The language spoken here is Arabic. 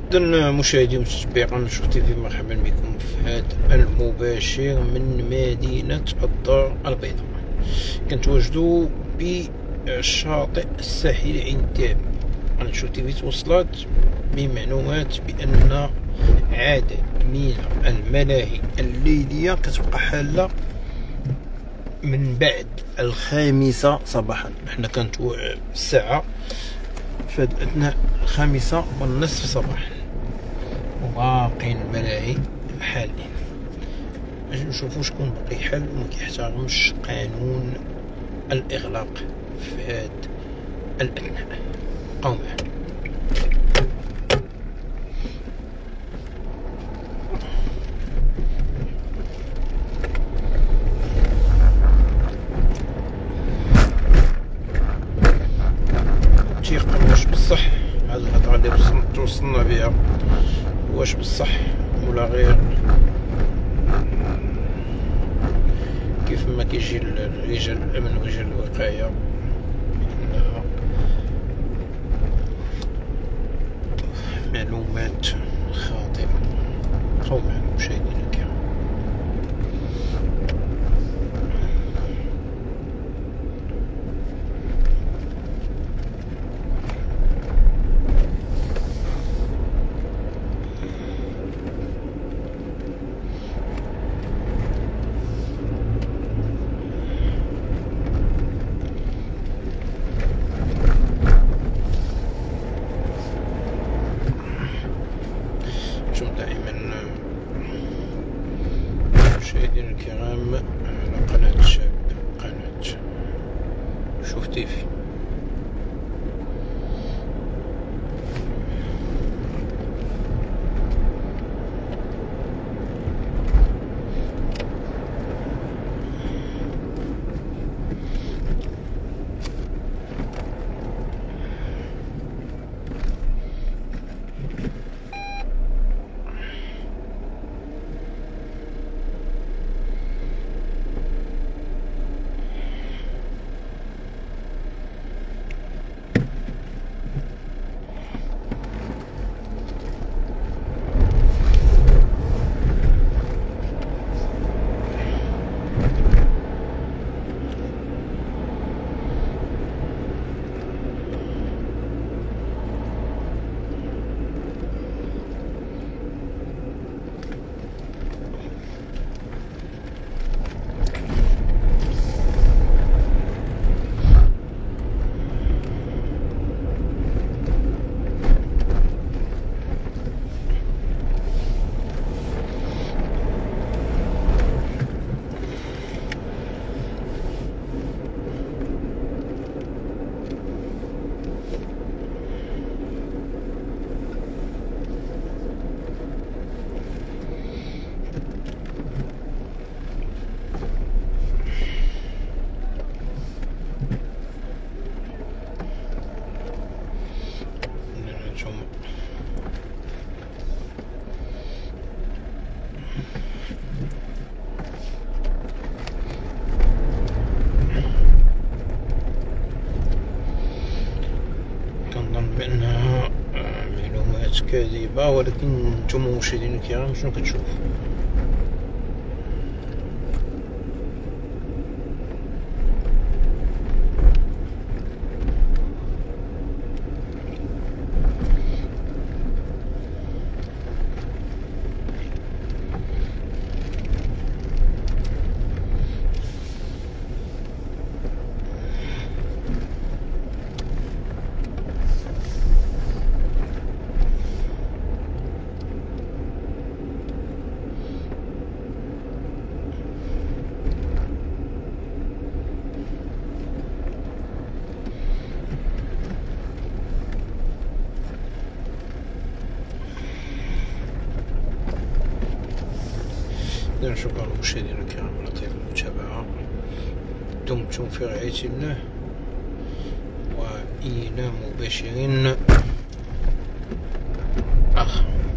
إذن مشاهدي ومتابعي شوف تي في، مرحبا بكم في هذا المباشر من مدينة الدار البيضاء. كنتواجدوا بشاطئ الساحل عين تاب. أنا شوف تي في توصلت بمعلومات بأن عدد من الملاهي الليلية كتبقى حالة من بعد 5 صباحا. حنا كانت الساعة في أثناء 5:30 صباحا وباقين الملاهي حالين. باش نشوفو شكون باقي حل وما كيحترمش قانون الإغلاق في هاد الأثناء. بقاو معنا. تيقن واش بصح هاد الهضره اللي توصلنا بها، واش بصح ولا غير كيف ما كيجي رجال الامن ورجال الوقايه بانها معلومات خاطئه. بقاو معنا مشاهدينا الكرام. دائما مشاهدينا الكرام على قناة شاب، قناة شوف تي في. كنظن بأنها معلومات كاذبة، ولكن نتوما مشاهدينا الكرام شنو كتشوفوا؟ شكرا مشاهدينا الكرام على طيب المتابعة. دمتم في رعاية الله، وإلى مباشر آخر.